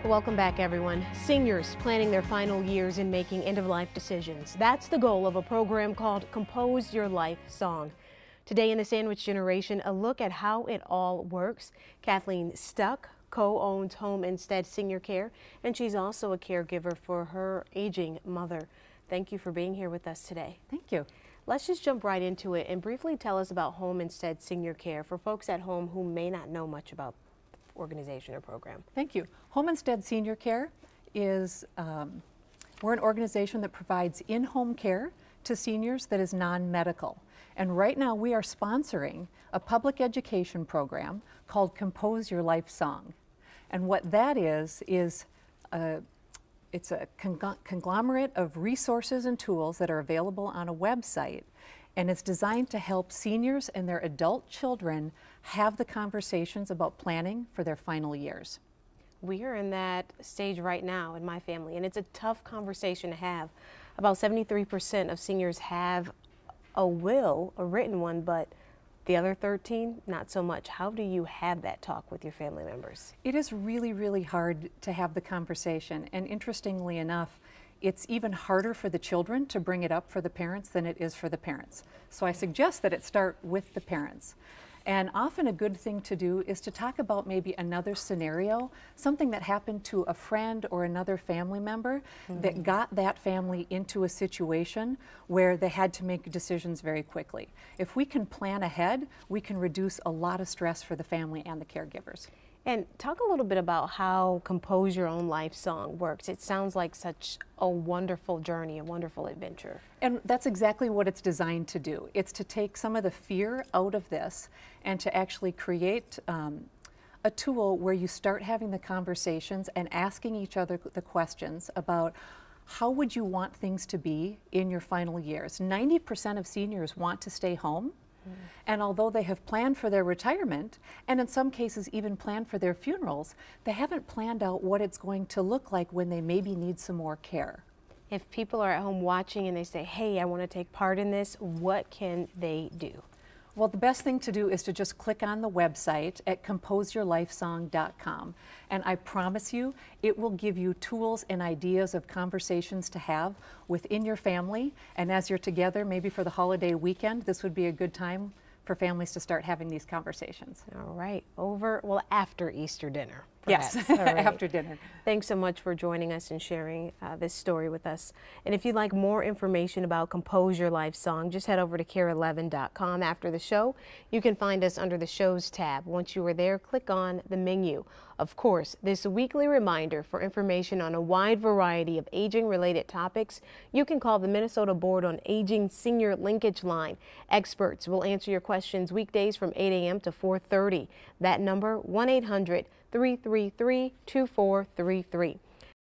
Welcome back, everyone. Seniors planning their final years and making end-of-life decisions. That's the goal of a program called Compose Your Life Song. Today in the Sandwich Generation, a look at how it all works. Kathleen Stuck co-owns Home Instead Senior Care, and she's also a caregiver for her aging mother. Thank you for being here with us today. Thank you. Let's just jump right into it and briefly tell us about Home Instead Senior Care for folks at home who may not know much about the organization or program. Thank you. Home Instead Senior Care is, we're an organization that provides in-home care to seniors that is non-medical. And right now we are sponsoring a public education program called Compose Your Life Song. And what that is it's a conglomerate of resources and tools that are available on a website, and it's designed to help seniors and their adult children have the conversations about planning for their final years. We are in that stage right now in my family, and it's a tough conversation to have. About 73% of seniors have a will, a written one, but the other 13, not so much. How do you have that talk with your family members? It is really, really hard to have the conversation, and interestingly enough, it's even harder for the children to bring it up for the parents than it is for the parents. So I suggest that it start with the parents. And often a good thing to do is to talk about maybe another scenario, something that happened to a friend or another family member that got that family into a situation where they had to make decisions very quickly. If we can plan ahead, we can reduce a lot of stress for the family and the caregivers. And talk a little bit about how Compose Your Own Life Song works. It sounds like such a wonderful journey, a wonderful adventure. And that's exactly what it's designed to do. It's to take some of the fear out of this and to actually create a tool where you start having the conversations and asking each other the questions about how would you want things to be in your final years. 90% of seniors want to stay home. And although they have planned for their retirement, and in some cases even planned for their funerals, they haven't planned out what it's going to look like when they maybe need some more care. If people are at home watching and they say, hey, I want to take part in this, what can they do? Well, the best thing to do is to just click on the website at composeyourlifesong.com, and I promise you it will give you tools and ideas of conversations to have within your family, and as you're together, maybe for the holiday weekend, this would be a good time for families to start having these conversations. All right, after Easter dinner. Perhaps. Yes, right. After dinner. Thanks so much for joining us and sharing this story with us. And if you'd like more information about Compose Your Life Song, just head over to KARE11.com after the show. You can find us under the Shows tab. Once you are there, click on the menu. Of course, this weekly reminder for information on a wide variety of aging-related topics, you can call the Minnesota Board on Aging Senior Linkage Line. Experts will answer your questions weekdays from 8 a.m. to 4:30. That number, 1-800-333-2433.